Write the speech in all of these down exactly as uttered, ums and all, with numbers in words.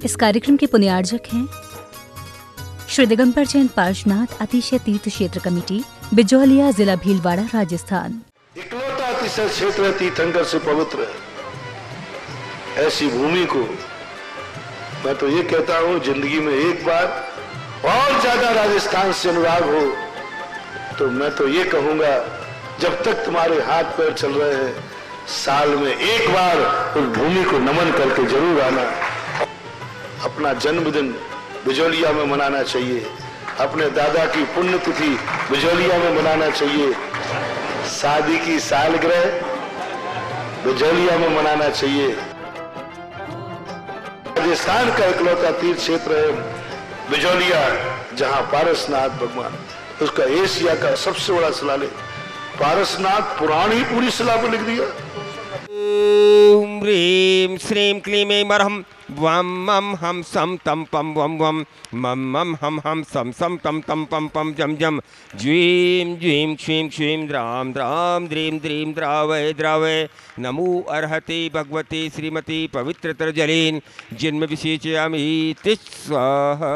इस कार्यक्रम के पुण्यार्जक हैं श्री दिगंबर जैन पार्श्वनाथ अतिशय तीर्थ क्षेत्र कमेटी, बिजौलिया, जिला भीलवाड़ा, राजस्थान। इकलौता अतिशय क्षेत्र तीर्थंकर से पवित्र ऐसी भूमि को मैं तो ये कहता हूँ, जिंदगी में एक बार और ज्यादा राजस्थान से अनुराग हो तो मैं तो ये कहूंगा, जब तक तुम्हारे हाथ पैर चल रहे हैं, साल में एक बार उस भूमि को नमन करके जरूर आना। अपना जन्मदिन बिजौलिया में मनाना चाहिए, अपने दादा की पुण्यतिथि बिजौलिया में मनाना चाहिए, शादी की सालगिरह बिजौलिया में मनाना चाहिए। राजस्थान का इकलौता तीर्थ क्षेत्र है बिजौलिया, जहां पारसनाथ भगवान, उसका एशिया का सबसे बड़ा शिलालेख, पारसनाथ पुराण ही पूरी शिला पर लिख दिया। ओम ह्रीं श्रीं क्लीं ऐं मरहं वम मम हम सम तम पम वम वम मम मम हम हम सम सम तम तम पम पम जम जम ज्वीं ज्वीं क्षीं क्षीं द्रां द्रां द्रीं द्रीं द्रावय द्रावय नमो अर्हते भगवते श्रीमती पवित्रतर जलेन जन्म विशेषयामि स्वाहा।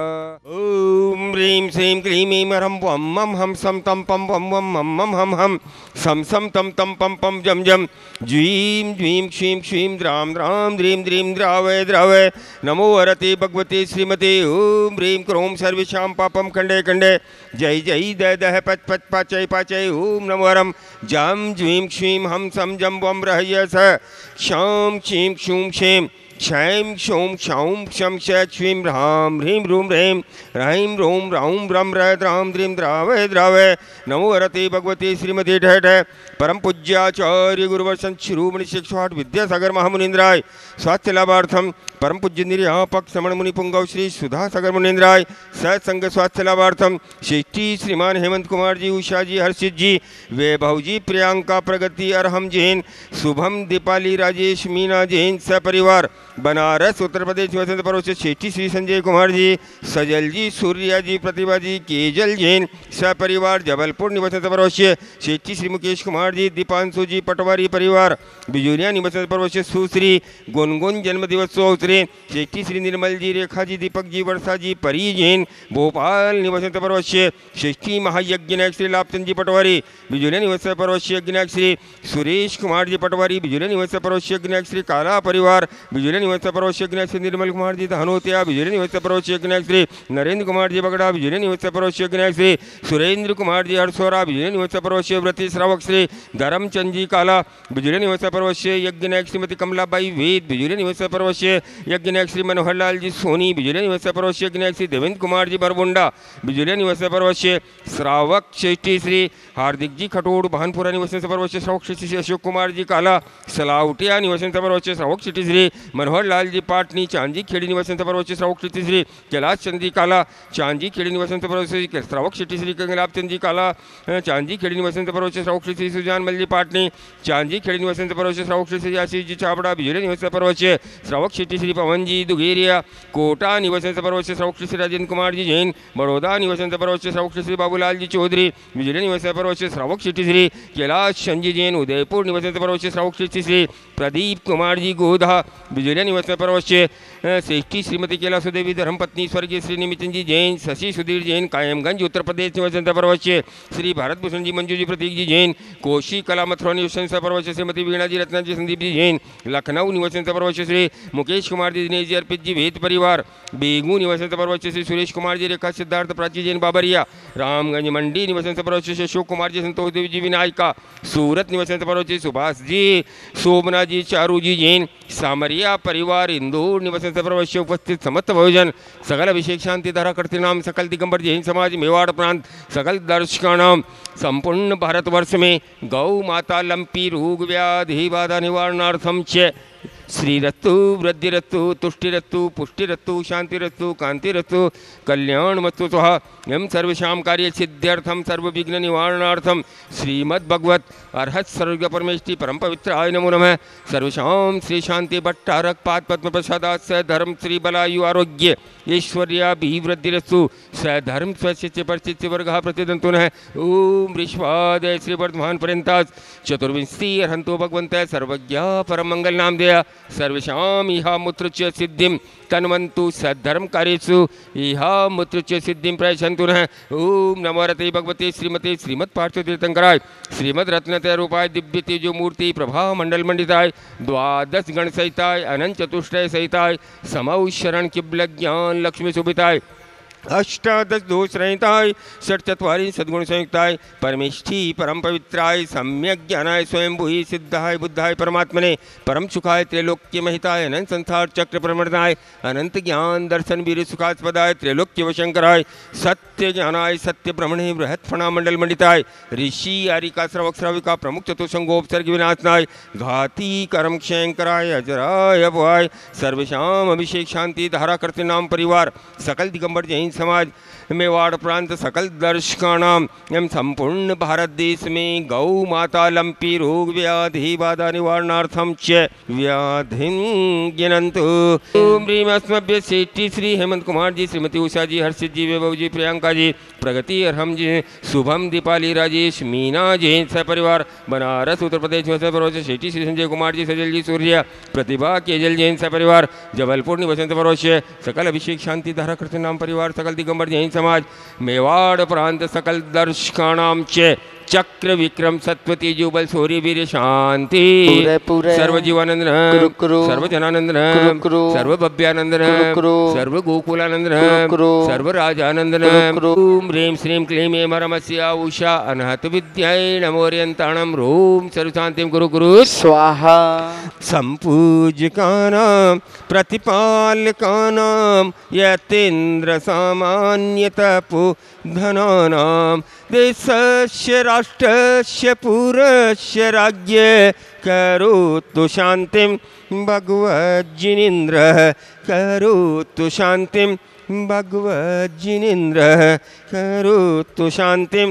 ओम ह्रीं श्रीं क्लीं ऐं मरहं वम मम हम सम तम पम वम वम मम मम हम हम सम सम तम तम पम पम जम जम ज्वीं ज्वीं क्षीं क्षीं द्रां द्रां द्रीं द्रीं द्रावय द्रावय नमो हरते भगवते श्रीमते। ओम ह्रीं क्रोम सर्वेषां पापम खंडे खंडे जय जय दय दह पच पच पाचय पाचय। ओम नमो हरम जम ज्वीं क्षीं हम सम जम वम रहय स क्षां क्षीं क्षूं क्षें क्षैं क्षौं क्षौं क्षम क्षीं ह्रां ह्रीं रूं ह्रीं ह्रीं रों रौं ब्रह्म र द्रां द्रीं द्रावय द्रावय नमो हरते भगवते श्रीमते ढ ढ। परम पूज्याचार्य गुरुवर्षन शिरोमणि शिक्षाठ विद्यासागर महामुनीन्द्राय स्वास्थ्य लाभार्थम परम पूज्य निर्यापक श्रमण मुनि पुंगव श्री सुधा सागर मुनीन्द्राय सत्संग स्वास्थ्य लाभार्थम श्रेष्ठी श्रीमान हेमंत कुमार जी, उषा जी, हर्षित जी, वैभव जी, प्रियंका, प्रगति, अरहम जैन, शुभम, दीपाली, राजेश, मीना जैन सपरिवार बनारस उत्तर प्रदेश वसंत परों से श्रेष्ठी श्री संजय कुमार जी, सजल जी, सूर्या जी, प्रतिभा जी, केजल जैन सपरिवार जबलपुर निवसंत परों से श्रेष्ठी श्री मुकेश कुमार जी, दीपांशु जी, पटवारी परिवार बिजूरिया निवसंत परों से सुश्री गुनगुन जन्म दिवसोत्सव श्रेष्ठी श्री निर्मल जी, रेखा जी, दीपक जी, वर्षा जी, परी जैन भोपाल निवसंत परवश्य श्रेष्ठी महायज्ञ नायक श्री लाभचंद जी पटवारी बिजुलिया निवस परवश्य यज्ञ नायक श्री सुरेश कुमार जी पटवारी बिजुलिया निवस परवश्य यज्ञ नायक श्री काला परिवार बिजुलिया निवस परवश्य यज्ञ नायक श्री निर्मल कुमार जी धनोतिया बिजुलिया निवस परवश्य यज्ञ नायक श्री नरेंद्र कुमार जी बगड़ा बिजुलिया निवस परवश्य यज्ञ नायक श्री सुरेंद्र कुमार जी हरसोरा बिजुलिया निवस परवश्य व्रति श्रावक श्री धर्मचंद जी काला बिजुलिया निवस परवश्य यज्ञ नायक श्रीमती कमलाबाई वेद बिजुलिया निवस परवश्य यज्ञ नायक श्री मनोहर लाल जी सोनी बिजुलिया निवास परवश्य यज्ञ नायक श्री देवेंद्र कुमार जी बरबुंडा बिजुलिया निवास परवश्य श्रावक श्रेष्ठी श्री हार्दिक जी खटोड़ भानपुरा निवास परवश्य श्रावक श्रेष्ठी श्री अशोक कुमार जी काला सलाउटिया निवास परवश्य श्रावक श्रेष्ठी श्री मनोहर लाल जी पाटनी चांदी खेड़ी निवास परवश्य श्रावक श्रेष्ठी श्री कैलाश चंद जी काला चांदी खेड़ी निवास परवश्य श्रावक श्रेष्ठी श्री कंगलाभ चंद जी काला चांदी खेड़ी निवास परवश्य श्रावक श्रेष्ठी सुजान मल जी पाटनी चांदी खेड़ी निवास परवश्य श्रावक श्रेष्ठी आशीष जी चावड़ा बिजुलिया निवास परवश्य श्रावक श्रेष्ठी श्री पवन जी दुगेरिया कोटा निवसंत परवश्य श्रावक श्री राजेंद्र कुमार जी जैन बड़ौदा निवसंत परवश्य श्रावक श्री बाबूलाल जी चौधरी बिजुलिया निवस परवश्य श्रावक श्री श्री कैलाश चंद जी जैन उदयपुर निवसंत परवश्य श्रावक श्री श्री प्रदीप कुमार जी गोधा बिजुलिया निवस परवश्य श्रेष्ठी श्रीमती कैलाश देवी धर्मपत्नी स्वर्गीय श्री निमितन जी जैन शशि सुधीर जैन कायमगंज उत्तर प्रदेश निवसंत परवश्य श्री भारत भूषण जी मंजू जी प्रतीक जी जैन कोशी कला मथुरा निवसंत परवश्य श्रीमती वीणा जी रत्ना जी संदीप जी जैन लखनऊ निवसंत परवश्य श्री मुकेश कुमार जी दिनेश जी अर्पित जी वेद परिवार बेगू निवसंत परवश्य श्री सुरेश कुमार जी रेखा सिद्धार्थ प्राची जैन बाबरिया रामगंज मंडी निवसंत परवश्य श्री अशोक कुमार जी संतोष देवी जी विनायका सूरत निवसंत परवश्य सुभाष जी शोभना जी चारू जी जैन सामरिया परिवार इंदौर निवसंत परवश्य उपस्थित समस्त भोजन सकल अभिषेक शांति धारा करते नाम सकल दिगंबर जैन समाज मेवाड़ प्रांत सकल दर्शकानाम संपूर्ण भारतवर्ष में गौ माता लंपी रोग व्याधि बाधा निवारणार्थम च श्रीरत्तु वृद्धिरत्तु तुष्टिरत्तु पुष्टिरत्तु शांतिरत्तु कांतिरत्तु कल्याणमस्तु स्वाहा। एवं सर्वेषां कार्य सिद्ध्यर्थम सर्व विघ्न निवारणार्थम श्रीमद्भगवत अर्हत सर्ग परमेष्टि परम पवित्राय नमो नमः। सर्वेषां श्री शांति भट्टारक पाद पद्म प्रसादात् स धर्म श्री बलायु आरोग्य ऐश्वर्याभिवृद्धिरस्तु स धर्म स्वस्य परिस्थिति वर्गः प्रतिदंतो नः। ओम ऋष्वादय श्री वर्धमान पर्यंतात् चतुर्विंशति अर्हन्तो भगवन्तः सर्वज्ञ परम मंगल नाम दया सर्वेषां इह मूत्र च सिद्धिं तन्वन्तु सद्धर्मकार्येषु इह मूत्र च सिद्धिं प्रयच्छन्तु नः। ओम नमो रते भगवते श्रीमते श्रीमद् पार्श्व तीर्थंकराय श्रीमद् रत्नत्रय रूपाय दिव्य तेजो मूर्ति प्रभा मंडल मंडिताय द्वादश गण सहिताय अनंत चतुष्टय सहिताय समौ शरण किबल ज्ञान लक्ष्मी सुभिताय अष्टादश दोष रहिताय षट चत्वारी सद्गुण संयुक्ताय परमेष्ठी परम पवित्राय सम्यक ज्ञानाय स्वयं भूहि सिद्धाय बुद्धाय परमात्मने परम सुखाय त्रैलोक्य महिताय अनंत संसार चक्र प्रमर्दाय अनंत ज्ञान दर्शन वीर सुखास्पदाय त्रैलोक्य वशंकराय सत्य ज्ञानाय सत्य ब्रह्मणे बृहत् फणा मंडल मंडिताय ऋषि आरिका श्रवक श्राविका प्रमुख चतुसंगोपसर्ग विनाशनाय घाती कर्म क्षयंकराय अजराय अभवाय सर्वेषाम अभिषेक शांति धारा करते नाम परिवार सकल दिगंबर जैन समाज मेवाड़ प्रांत सकल दर्शकानाम एवं संपूर्ण भारत देश में गौ माता लंपी रोग व्याधि बाधा निवारणार्थम च व्याधिं गिनन्तु। ओम ह्रीं अस्मभ्य सेठी श्री हेमंत कुमार जी, श्रीमती उषा जी, हर्षित जी, वैभव जी, प्रियंका जी, प्रगति अरहम जी, शुभम, दीपाली, राजेश, मीना जैन सपरिवार बनारस उत्तर प्रदेश में सपरोश सेठी श्री संजय कुमार जी, सजल जी, सूर्या, प्रतिभा, केजल जैन सपरिवार जबलपुर निवसंत परोश सकल अभिषेक शांति धारा कृष्ण नाम परिवार सकल दिगंबर जैन समाज मेवाड़ प्रांत सकल दर्शकानाम च चक्र विक्रम सत्वती जुबल सूर्य वीर शांति सर्व जीवानंद सर्व जनानंद सर्व भव्यानंद सर्व गोकुलानंद सर्व राजानंद ओम ह्रीं श्रीं क्लीं ऐं परमस्या उषा अनहत विद्याय नमोरियंताणं रोम सर्वशांतिं गुरु गुरु स्वाहा। संपूज्यकानां प्रतिपालकानां यतीन्द्र सामान्यतपो धनानां देशस्य राष्ट्रस्य पुरस्य राज्ये करोतु शांतिं भगवज्जिनेन्द्रः करोतु शांतिं भगवज्जिनेन्द्रः करोतु शांतिं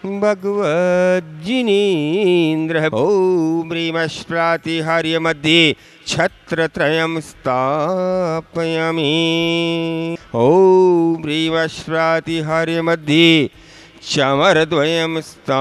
भगवज्जिनेन्द्रः। ओम ह्रीं प्रातिहार्य मध्ये छत्रत्रयं स्थापयामि। ओम ह्रीं प्रातिहार्य मध्ये चमरद्वयं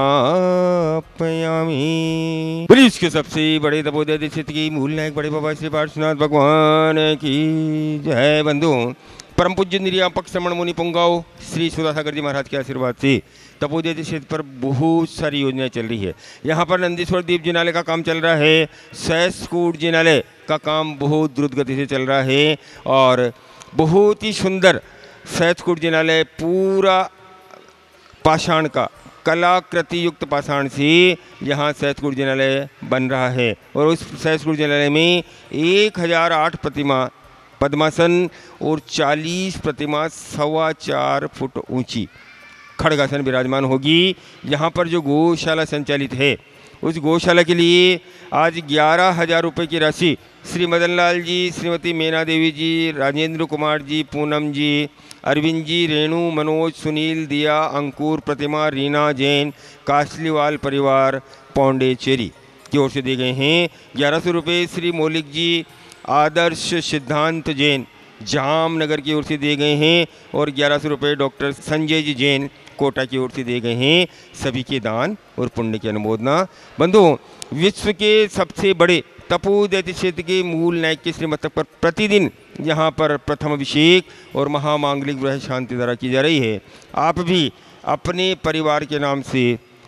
स्थापयामि। बोलिए इसके सबसे बड़े तपोदय क्षेत्र की मूल नायक बड़े बाबा श्री पार्श्वनाथ भगवान की जय। बंधु परम पूज्य निर्यापक श्रमण मुनि पुंगाओ श्री सुधासागर जी महाराज के आशीर्वाद से तपोदय क्षेत्र पर बहुत सारी योजनाएं चल रही है। यहाँ पर नंदीश्वर दीप जिनालय का काम चल रहा है, सैसकूट जिनालय का काम बहुत द्रुत गति से चल रहा है और बहुत ही सुंदर सैसकूट जिनालय पूरा पाषाण का कलाकृति युक्त पाषाण से यहाँ सैसकूट जिनालय बन रहा है और उस सैसकूट जिनालय में एक हजार आठ प्रतिमा पद्मासन और चालीस प्रतिमा सवा चार फुट ऊंची खड़गासन विराजमान होगी। यहाँ पर जो गौशाला संचालित है उस गौशाला के लिए आज ग्यारह हजार रुपये की राशि श्री मदन लाल जी, श्रीमती मीना देवी जी, राजेंद्र कुमार जी, पूनम जी, अरविंद जी, रेणु, मनोज, सुनील, दिया, अंकुर, प्रतिमा, रीना जैन, कासलीवाल परिवार पौंडेचेरी की ओर से दिए गए हैं। ग्यारह सौ रुपये श्री मौलिक जी, आदर्श सिद्धांत जैन जामनगर की ओर से दिए गए हैं और ग्यारह सौ रुपये डॉक्टर संजय जी जैन कोटा की ओर से दिए गए हैं। सभी के दान और पुण्य की अनुमोदना। बंधुओं, विश्व के सबसे बड़े तपोदय क्षेत्र के मूल नायक के श्रीमस्तक पर प्रतिदिन यहाँ पर प्रथम अभिषेक और महामांगलिक ग्रह शांति धारा की जा रही है। आप भी अपने परिवार के नाम से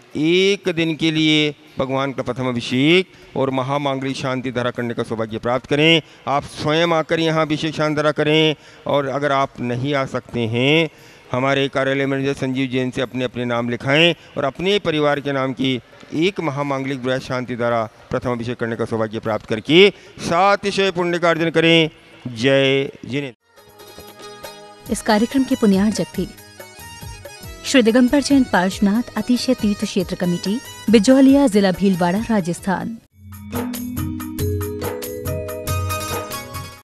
एक दिन के लिए भगवान का प्रथम अभिषेक और महामांगलिक शांति धारा करने का सौभाग्य प्राप्त करें। आप स्वयं आकर यहाँ अभिषेक शांति धारा करें और अगर आप नहीं आ सकते हैं हमारे कार्यालय मैनेजर संजीव जैन से अपने अपने नाम लिखाएं और अपने परिवार के नाम की एक महामांगलिक ग्रह शांति द्वारा प्रथम अभिषेक करने का सौभाग्य प्राप्त करके सातिशय पुण्य का अर्जन करें। जय जिनेन्द्र। इस कार्यक्रम के पुण्यार्जक थे श्री दिगंबर जैन पार्श्वनाथ अतिशय तीर्थ क्षेत्र कमेटी, बिजौलिया, जिला भीलवाड़ा, राजस्थान।